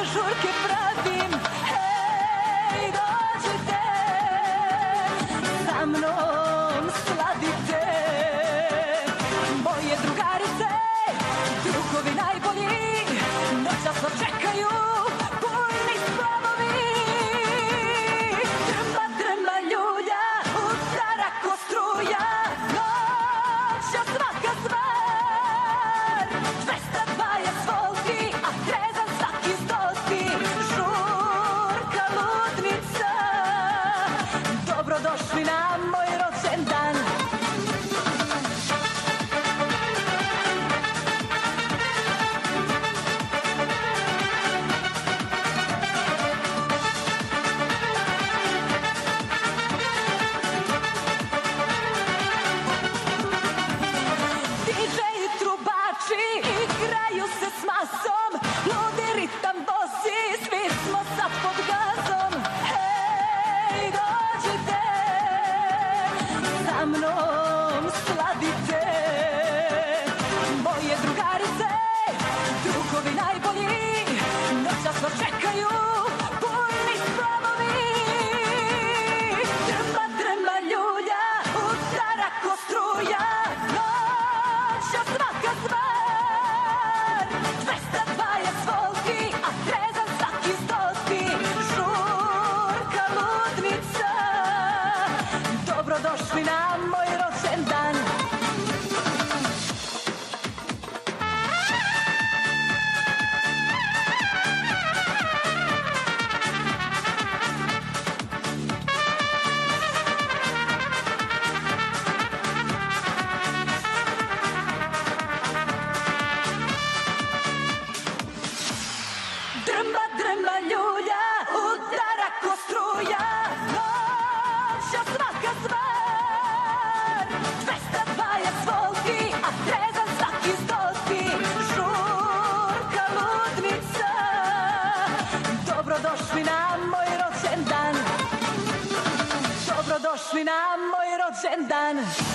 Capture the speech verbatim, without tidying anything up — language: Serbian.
žurke pravim, hej, dođite, sa mnom sladite. Moje drugarice, drugovi najbolji, noćas vas čekaju bujni splavovi. Drma, drma, ljulja, udara ko struja, noća svaka stvar. Dvesta dvadeset volti, a trezan svaki stoti, žurka ludnica. Dobrodošli na moj rođendan. Didžeji, trubači, igraju se s masom, ludi ritam bosi, svi smo sad pod gazom. Hej, dođite, sa mnom sladite. Moje drugarice, drugovi najbolji, noćas vas čekaju bujni splavovi. Drma, drma, ljulja, udara ko struja, noća svaka stvar. Dvesta dvadeset volti, a trezan svaki stoti, žurka ludnica. Dobrodošli na moj rođendan. Drma, drma, ljulja, udara ko struja, noća svaka stvar. Dvesta dvadeset volti, a trezan svaki stoti, žurka ludnica. Dobrodošli na moj rođendan. Dobrodošli na moj rođendan.